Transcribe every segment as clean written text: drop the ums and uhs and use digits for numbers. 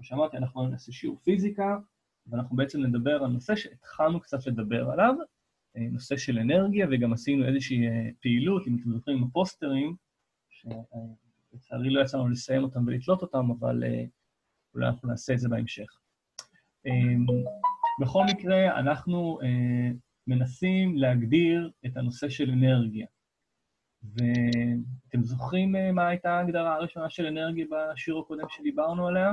כמו שאמרתי, אנחנו נעשה שיעור פיזיקה, ואנחנו בעצם נדבר על נושא שהתחלנו קצת לדבר עליו, נושא של אנרגיה, וגם עשינו איזושהי פעילות, אם אתם זוכרים עם הפוסטרים, שלצערי לא יצא לנו לסיים אותם ולתלות אותם, אבל אולי אנחנו נעשה את זה בהמשך. בכל מקרה, אנחנו מנסים להגדיר את הנושא של אנרגיה. ואתם זוכרים מה הייתה ההגדרה הראשונה של אנרגיה בשיעור הקודם שדיברנו עליה?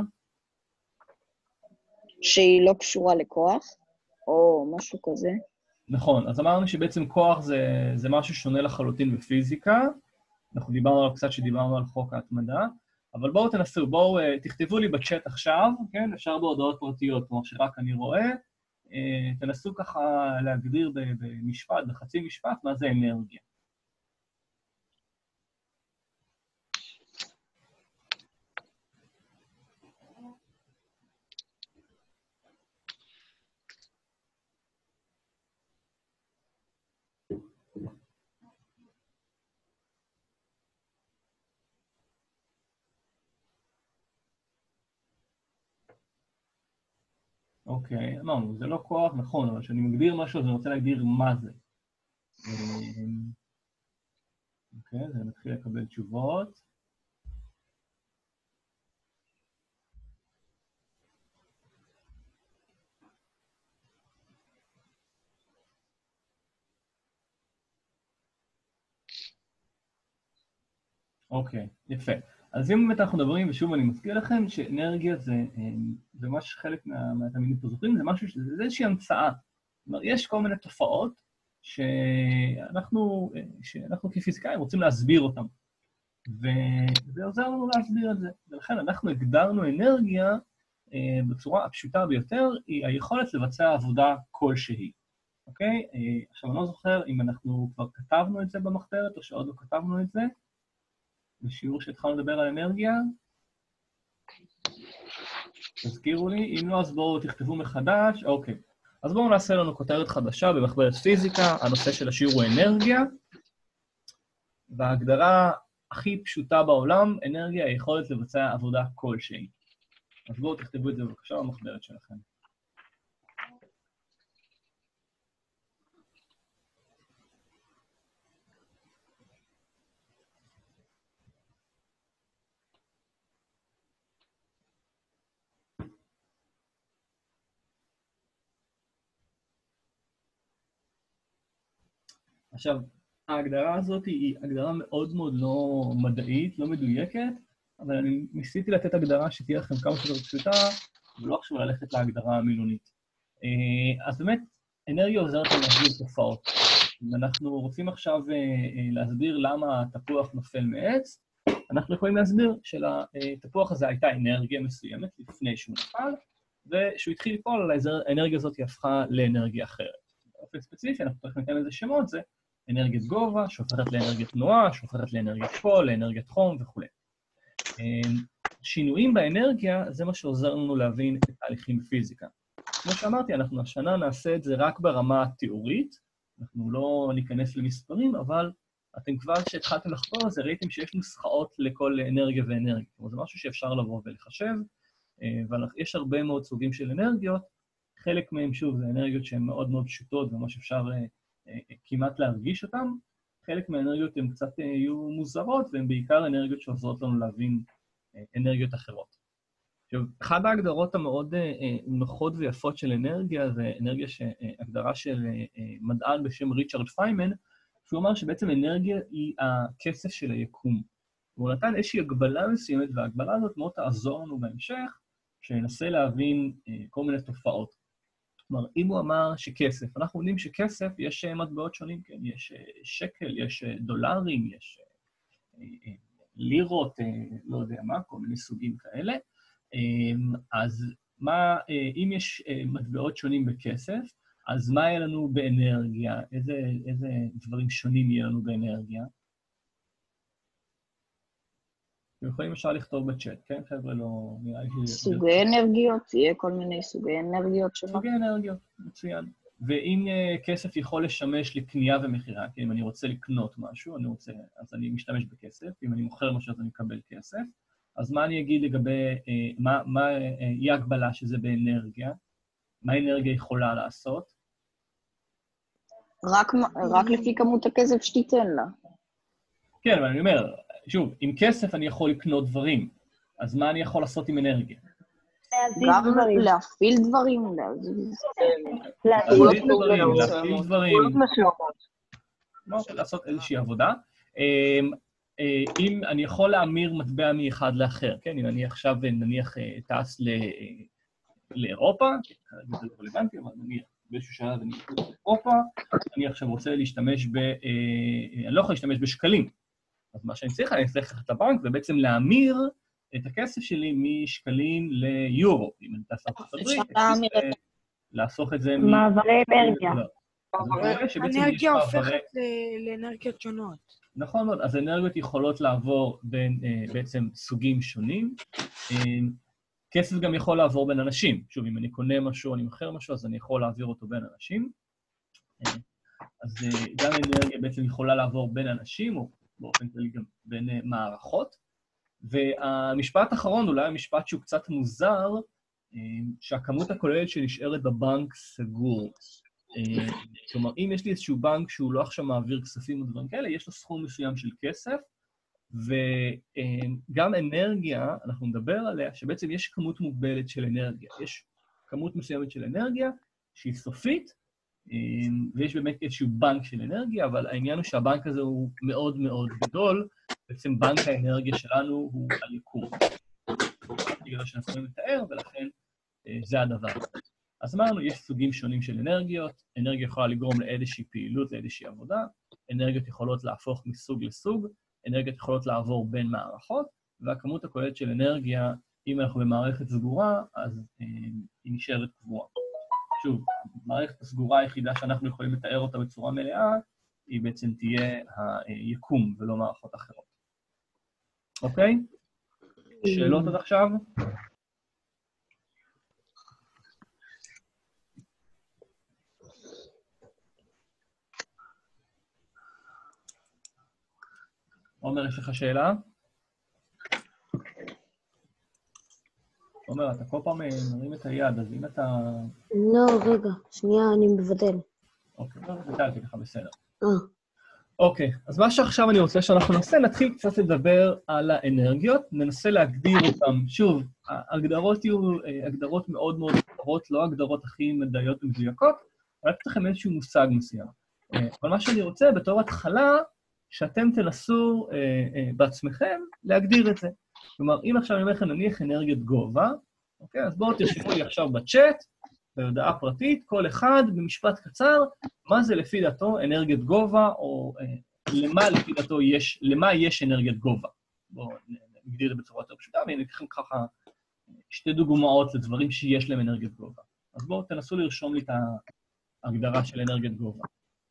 שהיא לא קשורה לכוח, או משהו כזה. נכון, אז אמרנו שבעצם כוח זה משהו שונה לחלוטין בפיזיקה, אנחנו דיברנו על קצת שדיברנו על חוק ההתמדה, אבל בואו תנסו, בואו תכתבו לי בצ'אט עכשיו, כן? אפשר בהודעות פרטיות, כמו שרק אני רואה, תנסו ככה להגדיר במשפט, בחצי משפט, מה זה אנרגיה. אוקיי, אמרנו, זה לא כוח, נכון, אבל כשאני מגדיר משהו, אז אני רוצה להגדיר מה זה. אוקיי, אז אני מתחיל לקבל תשובות. אוקיי, יפה. אז אם באמת אנחנו מדברים, ושוב אני מזכיר לכם, שאנרגיה זה ממש חלק מהתלמידים פה זוכרים, זה משהו שזה איזושהי המצאה. זאת אומרת, יש כל מיני תופעות שאנחנו כפיזיקאים רוצים להסביר אותן. וזה עוזר לנו להסביר את זה. ולכן אנחנו הגדרנו אנרגיה בצורה הפשוטה ביותר, היא היכולת לבצע עבודה כלשהי. אוקיי? עכשיו, אני לא זוכר אם אנחנו כבר כתבנו את זה במחברת, או שעוד לא כתבנו את זה. בשיעור שהתחלנו לדבר על אנרגיה. תזכירו לי, אם לא, אז בואו תכתבו מחדש. אוקיי. אז בואו נעשה לנו כותרת חדשה במחברת פיזיקה, הנושא של השיעור הוא אנרגיה, וההגדרה הכי פשוטה בעולם, אנרגיה היא יכולת לבצע עבודה כלשהי. אז בואו תכתבו את זה בבקשה במחברת שלכם. עכשיו, ההגדרה הזאת היא הגדרה מאוד מאוד לא מדעית, לא מדויקת, אבל אני ניסיתי לתת הגדרה שתהיה לכם כמה שיותר פשוטה, ולא עכשיו ללכת להגדרה המילונית. אז באמת, אנרגיה עוזרת לנו להסביר תופעות. ואנחנו רוצים עכשיו להסביר למה התפוח נופל מעץ, אנחנו יכולים להסביר שלתפוח הזה הייתה אנרגיה מסוימת לפני שהוא נפל, ושהוא התחיל לפעול, האנרגיה הזאת היא הפכה לאנרגיה אחרת. באופן ספציפי, אנחנו צריכים לתת לזה שמות, זה אנרגיית גובה, שהופכת לאנרגיית תנועה, שהופכת לאנרגיית קול, לאנרגיית חום וכו'. שינויים באנרגיה זה מה שעוזר לנו להבין את תהליכים בפיזיקה. כמו שאמרתי, אנחנו השנה נעשה את זה רק ברמה התיאורית, אנחנו לא ניכנס למספרים, אבל אתם כבר שהתחלתם לחקור על זה, ראיתם שיש נוסחאות לכל אנרגיה ואנרגיה. זאת אומרת, זה משהו שאפשר לבוא ולחשב, ויש הרבה מאוד סוגים של אנרגיות, חלק מהם, שוב, זה אנרגיות שהן מאוד מאוד פשוטות, וממש אפשר כמעט להרגיש אותן. חלק מהאנרגיות הן קצת יהיו מוזרות, והן בעיקר אנרגיות שעוזרות לנו להבין אנרגיות אחרות. עכשיו, אחת ההגדרות המאוד נוחות ויפות של אנרגיה, זה אנרגיה הגדרה של מדען בשם ריצ'רד פיימן, שהוא אמר שבעצם אנרגיה היא הכסף של היקום. והוא נתן איזושהי הגבלה מסוימת, וההגבלה הזאת מאוד תעזור לנו בהמשך, שננסה להבין כל מיני תופעות. כלומר, אם הוא אמר שכסף, אנחנו יודעים שכסף יש מטבעות שונים, כן? יש שקל, יש דולרים, יש לירות, לא יודע מה, כל מיני סוגים כאלה. אז מה, אם יש מטבעות שונים בכסף, אז מה יהיה לנו באנרגיה? איזה דברים שונים יהיה לנו באנרגיה? אתם יכולים אפשר לכתוב בצ'אט, כן? חבר'ה, לא נראה לי... סוגי אנרגיות, יהיה כל מיני סוגי אנרגיות שונות. סוגי אנרגיות, מצוין. ואם כסף יכול לשמש לקנייה ומחירה, כי אם אני רוצה לקנות משהו, אז אני משתמש בכסף, אם אני מוכר משהו אז אני מקבל כסף, אז מה אני אגיד לגבי, מה היא הגבלה שזה באנרגיה? מה אנרגיה יכולה לעשות? רק לפי כמות הכסף שתיתן לה. כן, אבל אני אומר, שוב, עם כסף אני יכול לקנות דברים, אז מה אני יכול לעשות עם אנרגיה? גם להפעיל דברים, להזיז. להפעיל דברים, להפעיל דברים, פעולות מסוימות. לעשות איזושהי עבודה. אם אני יכול להמיר מטבע מאחד לאחר, כן? אם אני עכשיו נניח טס לאירופה, כרגע זה לא רלוונטי, אבל נניח באיזשהו שלב אני לאירופה, אני עכשיו רוצה להשתמש אני לא יכול להשתמש בשקלים. אז מה שאני צריך ללכת לבנק ובעצם להמיר את הכסף שלי משקלים ליורו. אם אני טס לארצות הברית, להפוך את זה מעברי אנרגיה. אנרגיה הופכת לאנרגיות שונות. נכון מאוד, אז אנרגיות יכולות לעבור בין בעצם סוגים שונים. כסף גם יכול לעבור בין אנשים. שוב, אם אני קונה משהו, אני מוכר משהו, אז אני יכול להעביר אותו בין אנשים. אז גם אנרגיה בעצם יכולה לעבור בין אנשים, או באופן כללי גם בין מערכות. והמשפט האחרון, אולי המשפט שהוא קצת מוזר, שהכמות הכוללת שנשארת בבנק סגור. כלומר, אם יש לי איזשהו בנק שהוא לא עכשיו מעביר כספים או דברים כאלה, יש לו סכום מסוים של כסף, וגם אנרגיה, אנחנו נדבר עליה, שבעצם יש כמות מוגבלת של אנרגיה. יש כמות מסוימת של אנרגיה שהיא סופית, ויש באמת איזשהו בנק של אנרגיה, אבל העניין הוא שהבנק הזה הוא מאוד מאוד גדול, בעצם בנק האנרגיה שלנו הוא היקום. בגלל שאנחנו יכולים לתאר, ולכן זה הדבר. אז אמרנו, יש סוגים שונים של אנרגיות, אנרגיה יכולה לגרום לאיזושהי פעילות, לאיזושהי עבודה, אנרגיות יכולות להפוך מסוג לסוג, אנרגיות יכולות לעבור בין מערכות, והכמות הכוללת של אנרגיה, אם אנחנו במערכת סגורה, אז היא נשארת קבועה. שוב, המערכת הסגורה היחידה שאנחנו יכולים לתאר אותה בצורה מלאה, היא בעצם תהיה היקום ולא מערכות אחרות. אוקיי? שאלות עד עכשיו? עומר, יש לך שאלה? עומר, אתה כל פעם מרים את היד, אז אם אתה... לא, רגע, שנייה, אני מבטל. אוקיי, ביטלתי לך, בסדר. אוקיי, אז מה שעכשיו אני רוצה שאנחנו נעשה, נתחיל קצת לדבר על האנרגיות, ננסה להגדיר אותן. שוב, ההגדרות יהיו הגדרות מאוד מאוד קצרות, לא הגדרות הכי מדעיות ומדויקות, אבל לתת לכם איזשהו מושג מסוים. אבל מה שאני רוצה, בתור התחלה, שאתם תנסו בעצמכם להגדיר את זה. כלומר, אם עכשיו אני אומר לכם, נניח אנרגיית גובה, אוקיי? אז בואו תרשמו לי עכשיו בצ'אט, בהודעה פרטית, כל אחד במשפט קצר, מה זה לפי דעתו אנרגיית גובה, או למה לפי דעתו למה יש אנרגיית גובה. בואו נגדיר את זה בצורה יותר פשוטה, ואני אקח ככה שתי דוגמאות לדברים שיש להם אנרגיית גובה. אז בואו תנסו לרשום לי את ההגדרה של אנרגיית גובה.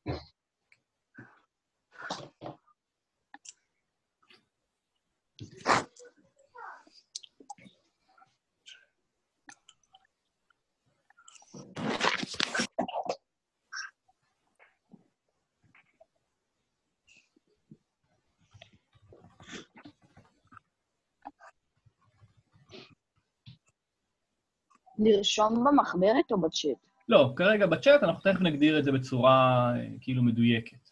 לרשום במחברת או בצ'אט? לא, כרגע בצ'אט אנחנו תכף נגדיר את זה בצורה כאילו מדויקת.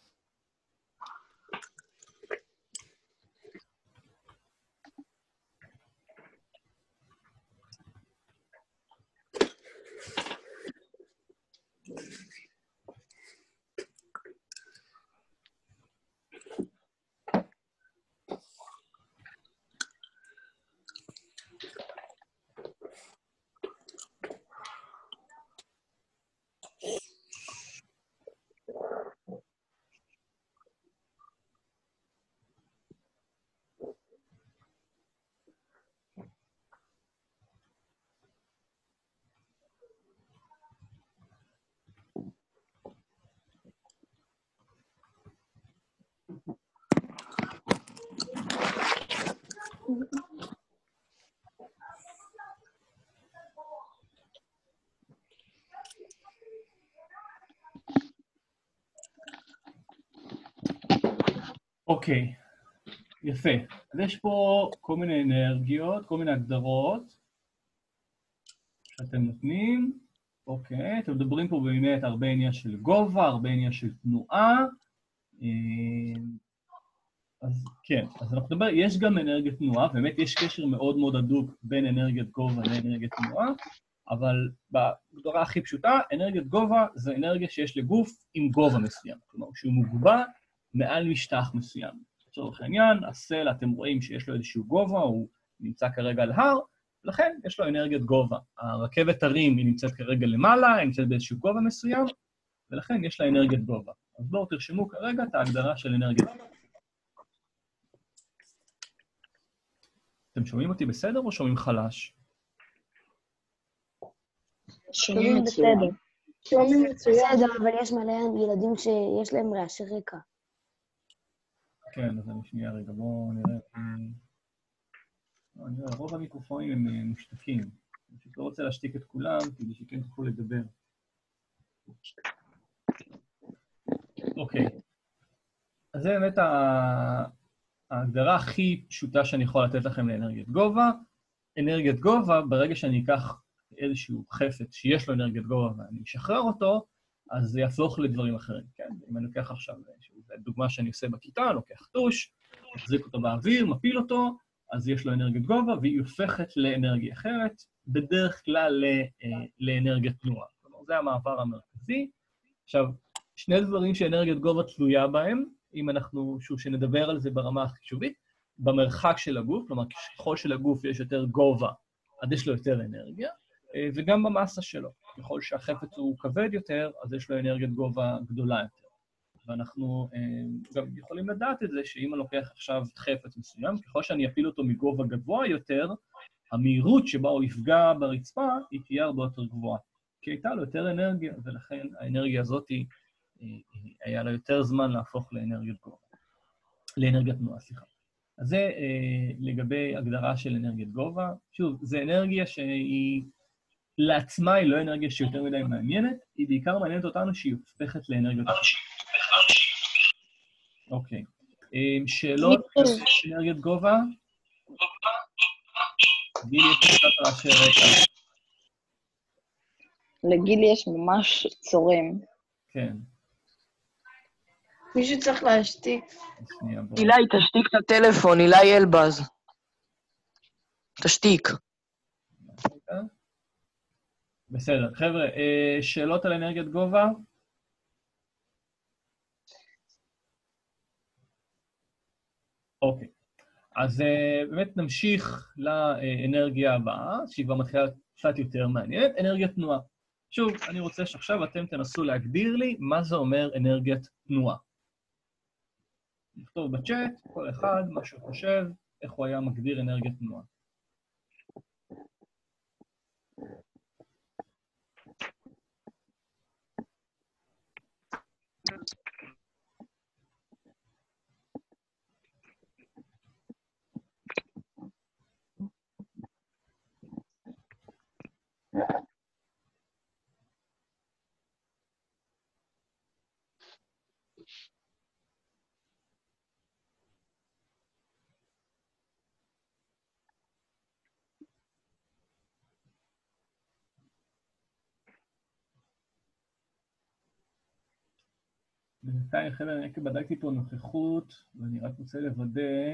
אוקיי, יפה. אז יש פה כל מיני אנרגיות, כל מיני הגדרות שאתם נותנים. אוקיי, אתם מדברים פה באמת הרבה עניין של גובה, הרבה עניין של תנועה. אז כן, אז אנחנו נדבר, יש גם אנרגיית תנועה, באמת יש קשר מאוד מאוד הדוק בין אנרגיית גובה לאנרגיית תנועה, אבל בהגדרה הכי פשוטה, אנרגיית גובה זה אנרגיה שיש לגוף עם גובה מסוים, כלומר שהוא מוגבל מעל משטח מסוים. לצורך העניין, הסלע, אתם רואים שיש לו איזשהו גובה, הוא נמצא כרגע על הר, לכן יש לו אנרגיית גובה. הרכבת הרים היא נמצאת כרגע למעלה, היא נמצאת באיזשהו גובה מסוים, ולכן יש לה אנרגיית גובה. אז בואו תרשמו כרגע את ההגדרה של אנרגיית גובה. אתם שומעים אותי בסדר או שומעים חלש? שומעים מצוין. שומעים בסדר, אבל יש מלא ילדים שיש להם רעשי רקע. כן, אז אני שנייה רגע, בואו נראה. רוב המיקרופונים הם מושתקים. אני פשוט לא רוצה להשתיק את כולם, כדי שכן תוכלו לדבר. אוקיי. אז זה באמת ההגדרה הכי פשוטה שאני יכול לתת לכם לאנרגיית גובה. אנרגיית גובה, ברגע שאני אקח איזשהו חפץ שיש לו אנרגיית גובה ואני אשחרר אותו, אז זה יהפוך לדברים אחרים, כן? אם אני לוקח עכשיו, זו דוגמה שאני עושה בכיתה, לוקח טוש, מחזיק אותו באוויר, מפיל אותו, אז יש לו אנרגיית גובה, והיא הופכת לאנרגיה אחרת, בדרך כלל לאנרגיית תנועה. כלומר, זה המעבר המרכזי. עכשיו, שני דברים שאנרגיית גובה תלויה בהם, אם אנחנו, שוב, שנדבר על זה ברמה החישובית, במרחק של הגוף, כלומר, ככל שלגוף יש יותר גובה, אז יש לו יותר אנרגיה, וגם במסה שלו. ככל שהחפץ הוא כבד יותר, אז יש לו אנרגיית גובה גדולה יותר. ואנחנו גם יכולים לדעת את זה, שאם אני לוקח עכשיו חפץ מסוים, ככל שאני אפיל אותו מגובה גבוה יותר, המהירות שבה הוא יפגע ברצפה, היא תהיה הרבה יותר גבוהה. כי הייתה לו יותר אנרגיה, ולכן האנרגיה הזאת היה לה יותר זמן להפוך לאנרגיית גובה. לאנרגיית תנועה, סליחה. אז זה לגבי הגדרה של אנרגיית גובה. שוב, זו אנרגיה שהיא לעצמה, היא לא אנרגיה שיותר מדי מעניינת, היא בעיקר מעניינת אותנו שהיא הופכת לאנרגיות. אוקיי. שאלות על אנרגיית גובה? גיל יש קצת רעשי רקע. לגיל יש ממש צורם. כן. מישהו צריך להשתיק. שנייה, בוא. אילי, תשתיק את הטלפון, אילי אלבז. תשתיק. בסדר. חבר'ה, שאלות על אנרגיית גובה? אוקיי. אז באמת נמשיך לאנרגיה הבאה, שהיא כבר מתחילה קצת יותר מעניינת, אנרגיית תנועה. שוב, אני רוצה שעכשיו אתם תנסו להגדיר לי מה זה אומר אנרגיית תנועה. נכתוב בצ'אט, כל אחד, מה שהוא חושב, איך הוא היה מגדיר אנרגיית תנועה. בינתיים, חבר'ה, אני בדקתי פה נוכחות, ואני רק רוצה לוודא,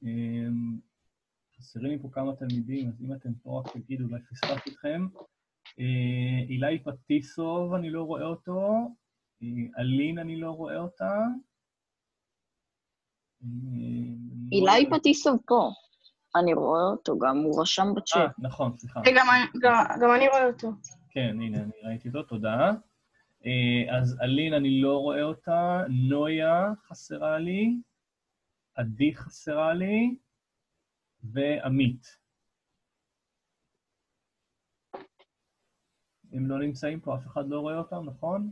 חסרים לי פה כמה תלמידים, אז אם אתם פה רק תגידו, אולי פספסתי אתכם. אילי פטיסוב, אני לא רואה אותו, אלין, אני לא רואה אותה. אילי פטיסוב פה. אני רואה אותו גם, הוא רשם בצ'אט. נכון, סליחה. גם אני רואה אותו. כן, הנה, אני ראיתי אותו, תודה. אז אלין, אני לא רואה אותה, נויה חסרה לי, עדי חסרה לי, ועמית. הם לא נמצאים פה, אף אחד לא רואה אותם, נכון?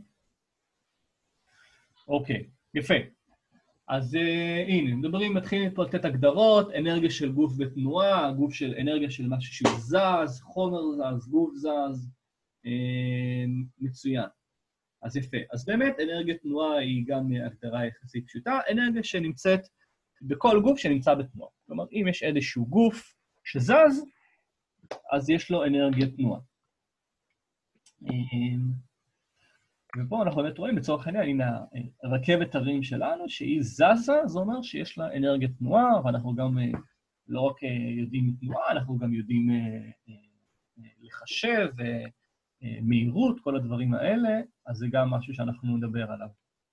אוקיי, יפה. אז הנה, מדברים, מתחילים פה לתת הגדרות, אנרגיה של גוף בתנועה, אנרגיה של משהו שהוא זז, חומר זז, גוף זז, מצוין. אז יפה. אז באמת, אנרגיית תנועה היא גם הגדרה יחסית פשוטה, אנרגיה שנמצאת בכל גוף שנמצא בתנועה. כלומר, אם יש איזשהו גוף שזז, אז יש לו אנרגיית תנועה. ופה אנחנו באמת רואים, לצורך העניין, הנה הרכבת הרים שלנו, שהיא זזה, זה אומר שיש לה אנרגיית תנועה, ואנחנו גם לא רק יודעים תנועה, אנחנו גם יודעים לחשב, מהירות, כל הדברים האלה, אז זה גם משהו שאנחנו נדבר עליו.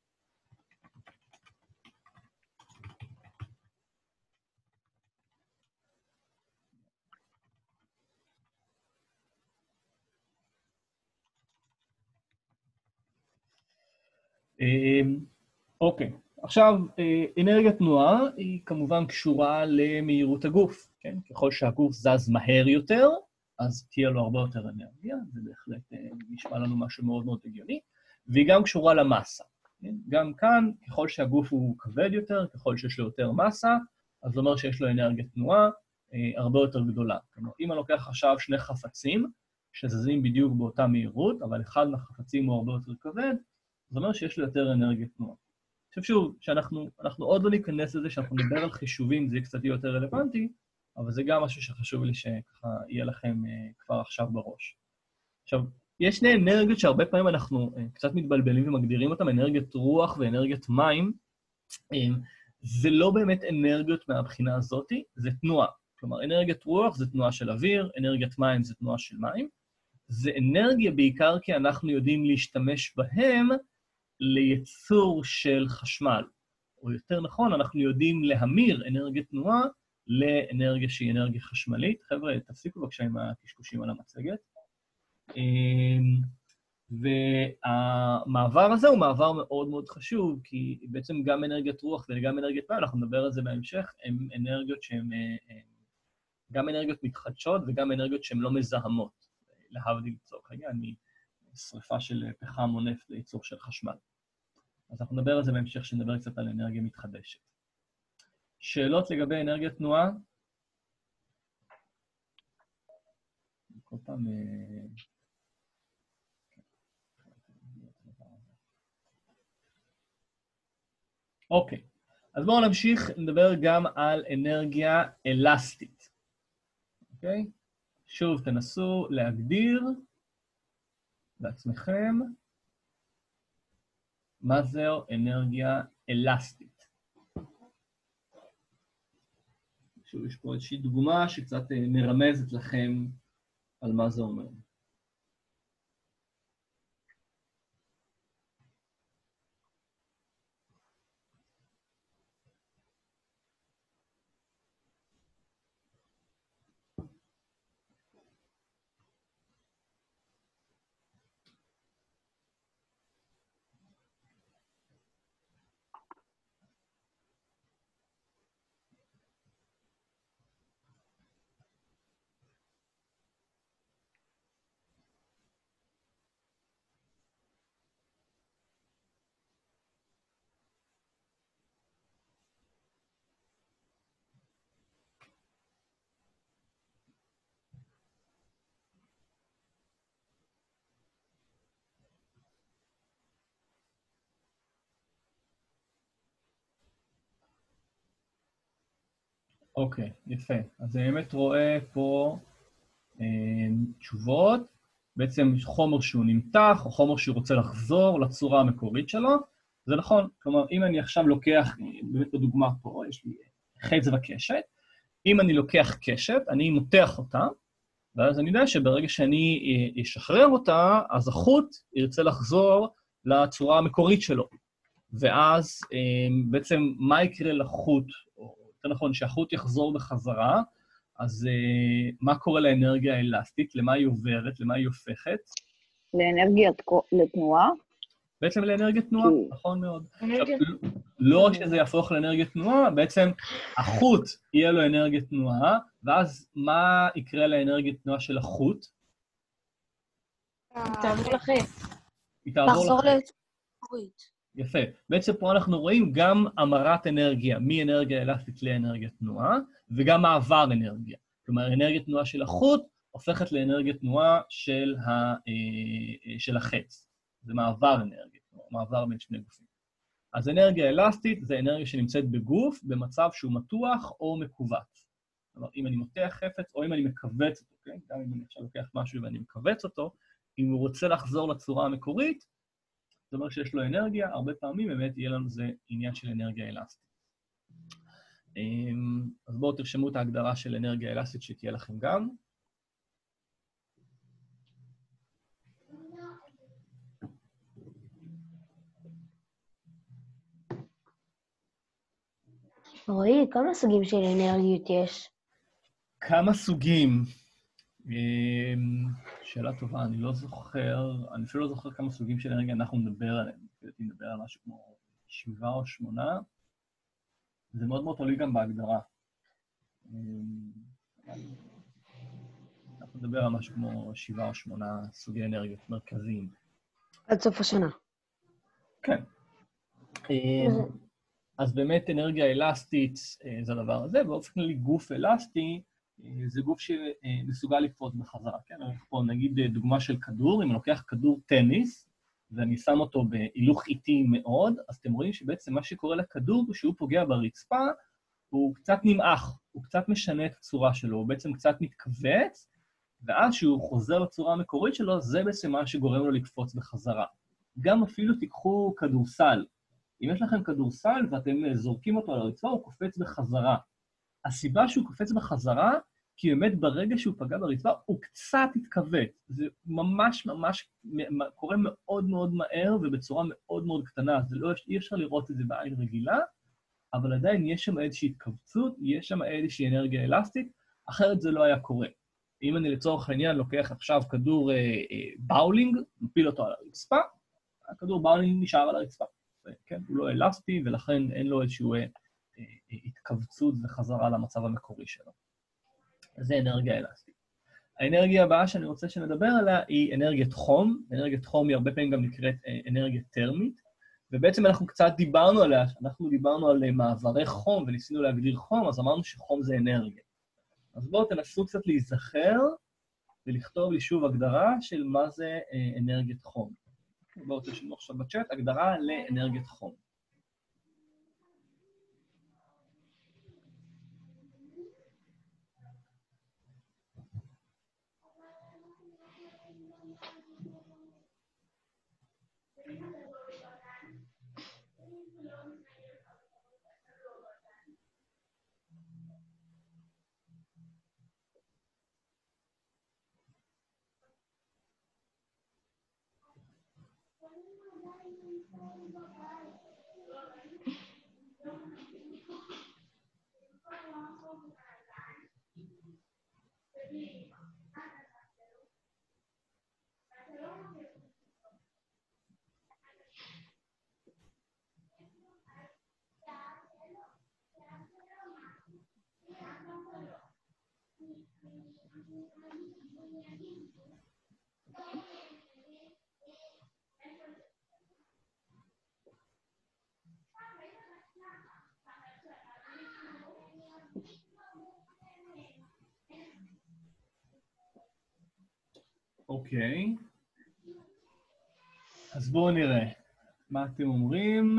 אוקיי, עכשיו, אנרגיית תנועה היא כמובן קשורה למהירות הגוף, כן? ככל שהגוף זז מהר יותר, אז תהיה לו הרבה יותר אנרגיה, זה בהחלט נשמע לנו משהו מאוד מאוד הגיוני, והיא גם קשורה למסה. כן? גם כאן, ככל שהגוף הוא כבד יותר, ככל שיש לו יותר מסה, אז זה אומר שיש לו אנרגיית תנועה הרבה יותר גדולה. כלומר, אם אני לוקח עכשיו שני חפצים, שזזים בדיוק באותה מהירות, אבל אחד מהחפצים הוא הרבה יותר כבד, זאת אומרת שיש לו יותר אנרגיית תנועה. עכשיו שוב, שאנחנו עוד לא ניכנס לזה, שאנחנו נדבר על חישובים, זה יהיה קצת יותר רלוונטי, אבל זה גם משהו שחשוב לי שככה יהיה לכם כבר עכשיו בראש. עכשיו, יש שני אנרגיות שהרבה פעמים אנחנו קצת מתבלבלים ומגדירים אותם, אנרגיית רוח ואנרגיית מים. זה לא באמת אנרגיות מהבחינה הזאת, זה תנועה. כלומר, אנרגיית רוח זה תנועה של אוויר, אנרגיית מים זה תנועה של מים. זה אנרגיה בעיקר כי אנחנו יודעים להשתמש בהם לייצור של חשמל. או יותר נכון, אנחנו יודעים להמיר אנרגיית תנועה לאנרגיה שהיא אנרגיה חשמלית. חבר'ה, תפסיקו בבקשה עם הקשקושים על המצגת. והמעבר הזה הוא מעבר מאוד מאוד חשוב, כי בעצם גם אנרגיית רוח וגם אנרגיית מים, אנחנו נדבר על זה בהמשך, הן אנרגיות שהן גם אנרגיות מתחדשות וגם אנרגיות שהן לא מזהמות, להבדיל לצורך העניין, משריפה של פחם או נפט לייצור של חשמל. אז אנחנו נדבר על זה בהמשך, שנדבר קצת על אנרגיה מתחדשת. שאלות לגבי אנרגיית תנועה? כל פעם... אוקיי, אז בואו נמשיך לדבר גם על אנרגיה אלסטית. אוקיי? שוב, תנסו להגדיר בעצמכם מה זו אנרגיה אלסטית. שוב, יש פה איזושהי דוגמה שקצת מרמזת לכם על מה זה אומר. אוקיי, יפה. אז אני באמת רואה פה תשובות, בעצם חומר שהוא נמתח, או חומר שהוא רוצה לחזור לצורה המקורית שלו. זה נכון, כלומר, אם אני עכשיו לוקח, באמת בדוגמה פה, יש לי חץ וקשת, אם אני לוקח קשת, אני מותח אותה, ואז אני יודע שברגע שאני אשחרר אותה, אז החוט ירצה לחזור לצורה המקורית שלו. ואז בעצם מה יקרה לחוט, יותר נכון, שהחוט יחזור בחזרה, אז מה קורה לאנרגיה האלסטית? למה היא עוברת? למה היא הופכת? לאנרגיית לתנועה? בעצם לאנרגיית תנועה, נכון מאוד. לא רק שזה יהפוך לאנרגיית תנועה, בעצם החוט יהיה לו אנרגיית תנועה, ואז מה יקרה לאנרגיית תנועה של החוט? תעבור לחץ. היא תעבור לחץ. לתנועית. יפה. בעצם פה אנחנו רואים גם המרת אנרגיה, מאנרגיה אלסטית לאנרגיית תנועה, וגם מעבר אנרגיה. כלומר, אנרגיית תנועה של החוט הופכת לאנרגיית תנועה של החץ. זה מעבר אנרגיה, מעבר בין שני גופים. אז אנרגיה אלסטית זה אנרגיה שנמצאת בגוף, במצב שהוא מתוח או מכווץ. כלומר, אם אני מותח חפץ או אם אני מכווץ אותו, כן? גם אם אני עכשיו לוקח משהו ואני מכווץ אותו, אם הוא רוצה לחזור לצורה המקורית, זאת אומרת שיש לו אנרגיה, הרבה פעמים באמת יהיה לנו זה עניין של אנרגיה אלסטית. אז בואו תרשמו את ההגדרה של אנרגיה אלסטית שתהיה לכם גם. רועי, כמה סוגים של אנרגיות יש? כמה סוגים? שאלה טובה, אני לא זוכר, אני אפילו לא זוכר כמה סוגים של אנרגיה אנחנו נדבר עליהם. נדבר על משהו כמו 7 או 8. זה מאוד מאוד תלוי גם בהגדרה. אנחנו נדבר על משהו כמו 7 או 8 סוגי אנרגיות מרכזיים. עד סוף השנה. כן. אז באמת אנרגיה אלסטית זה הדבר הזה, באופן כללי גוף אלסטי זה גוף שמסוגל לקפוץ בחזרה. כן? פה נגיד דוגמה של כדור, אם אני לוקח כדור טניס, ואני שם אותו בהילוך איטי מאוד, אז אתם רואים שבעצם מה שקורה לכדור, שהוא פוגע ברצפה, הוא קצת נמעך, הוא קצת משנה את הצורה שלו, הוא בעצם קצת מתכווץ, ואז שהוא חוזר לצורה המקורית שלו, זה בעצם מה שגורם לו לקפוץ בחזרה. גם אפילו תיקחו כדורסל. אם יש לכם כדורסל ואתם זורקים אותו על הרצפה, הוא קופץ בחזרה. הסיבה שהוא קופץ בחזרה, כי באמת ברגע שהוא פגע ברצפה, הוא קצת התכווץ. זה ממש ממש קורה מאוד מאוד מהר ובצורה מאוד מאוד קטנה. זה לא, אי אפשר לראות את זה בעין רגילה, אבל עדיין יש שם איזושהי התכווצות, יש שם איזושהי אנרגיה אלסטית, אחרת זה לא היה קורה. אם אני לצורך העניין לוקח עכשיו כדור באולינג, מפיל אותו על הרצפה, הכדור באולינג נשאר על הרצפה. כן? הוא לא אלסטי, ולכן אין לו איזושהי התכווצות וחזרה למצב המקורי שלו. זה אנרגיה אלסטית. האנרגיה הבאה שאני רוצה שנדבר עליה היא אנרגיית חום. אנרגיית חום היא הרבה פעמים גם נקראת אנרגיה טרמית, ובעצם אנחנו קצת דיברנו עליה, אנחנו דיברנו על מעברי חום וניסינו להגדיר חום, אז אמרנו שחום זה אנרגיה. אז בואו תנסו קצת להיזכר ולכתוב לי שוב הגדרה של מה זה אנרגיית חום. בואו תשנו עכשיו בצ'אט, הגדרה לאנרגיית חום. אוקיי. אז בואו נראה מה אתם אומרים.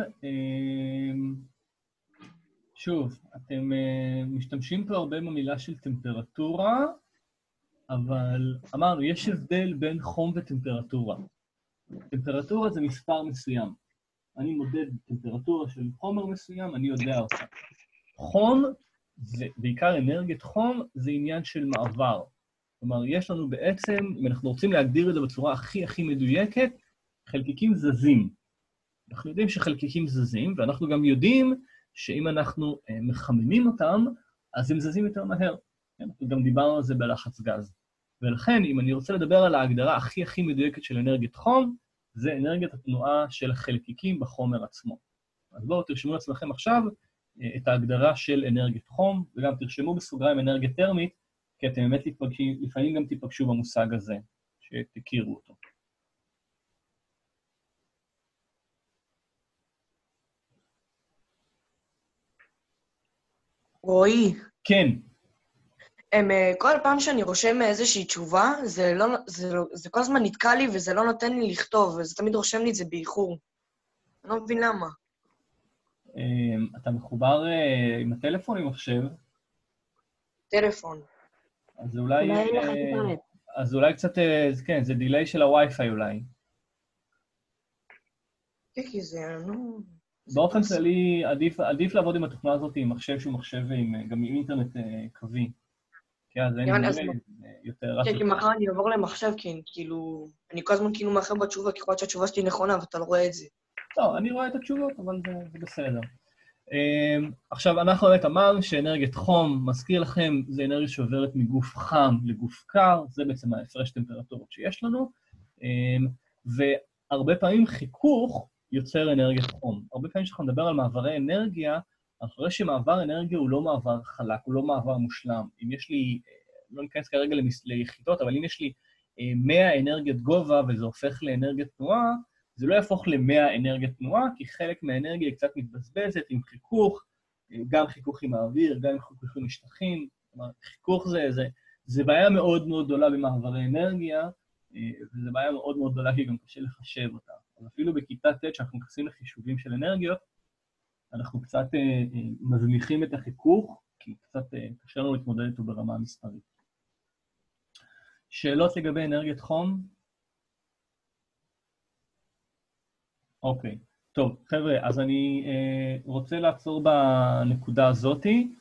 שוב, אתם משתמשים פה הרבה במילה של טמפרטורה, אבל אמרנו, יש הבדל בין חום וטמפרטורה. טמפרטורה זה מספר מסוים. אני מודד טמפרטורה של חומר מסוים, אני יודע אותה. חום, בעיקר אנרגיית חום, זה עניין של מעבר. כלומר, יש לנו בעצם, אם אנחנו רוצים להגדיר את זה בצורה הכי מדויקת, חלקיקים זזים. אנחנו יודעים שחלקיקים זזים, ואנחנו גם יודעים שאם אנחנו מחממים אותם, אז הם זזים יותר מהר. אנחנו גם דיברנו על זה בלחץ גז. ולכן, אם אני רוצה לדבר על ההגדרה הכי מדויקת של אנרגיית חום, זה אנרגיית התנועה של החלקיקים בחומר עצמו. אז בואו תרשמו לעצמכם עכשיו את ההגדרה של אנרגיית חום, וגם תרשמו בסוגריים אנרגיה טרמית, כי אתם באמת לפעמים גם תיפגשו במושג הזה, שתכירו אותו. רועי. כן. כל פעם שאני רושם איזושהי תשובה, זה כל הזמן נתקע לי וזה לא נותן לי לכתוב, וזה תמיד רושם לי את זה באיחור. אני לא מבין למה. אתה מחובר עם הטלפון או עם מחשב? טלפון. אז אולי... אולי אין לך אינטרנט. אז אולי קצת, כן, זה דיליי של הווי-פיי אולי. כן, כי זה, נו... באופן כללי, עדיף לעבוד עם התוכנה הזאת עם מחשב שהוא מחשב גם עם אינטרנט קווי. כי אז אין יותר... כן, כי מחר אני אעבור למחשב, כי כאילו... אני כל הזמן כאילו מאחר בתשובה, כי יכול להיות שהתשובה שלי נכונה, ואתה לא רואה את זה. לא, אני רואה את התשובות, אבל זה בסדר. עכשיו, אנחנו באמת אמרנו שאנרגיית חום, מזכיר לכם, זה אנרגיה שעוברת מגוף חם לגוף קר, זה בעצם ההפרש טמפרטורות שיש לנו, והרבה פעמים חיכוך יוצר אנרגיית חום. הרבה פעמים כשאנחנו נדבר על מעברי אנרגיה, אנחנו רואים שמעבר אנרגיה הוא לא מעבר חלק, הוא לא מעבר מושלם. אם יש לי, לא ניכנס כרגע ליחידות, אבל אם יש לי 100 אנרגיית גובה וזה הופך לאנרגיית תנועה, זה לא יהפוך ל100 אנרגיית תנועה, כי חלק מהאנרגיה היא קצת מתבזבזת עם חיכוך, גם חיכוך עם האוויר, גם חיכוך עם משטחים. כלומר, חיכוך זה בעיה מאוד מאוד גדולה במעברי אנרגיה, וזו בעיה מאוד מאוד גדולה כי גם קשה לחשב אותה. אז אפילו בכיתה ט' שאנחנו נכנסים לחישובים של אנרגיות, אנחנו קצת מזניחים את החיכוך, כי קצת קשה לנו להתמודד איתו ברמה המספרית. שאלות לגבי אנרגיית חום? אוקיי, טוב, חבר'ה, אז אני רוצה לעצור בנקודה הזאתי.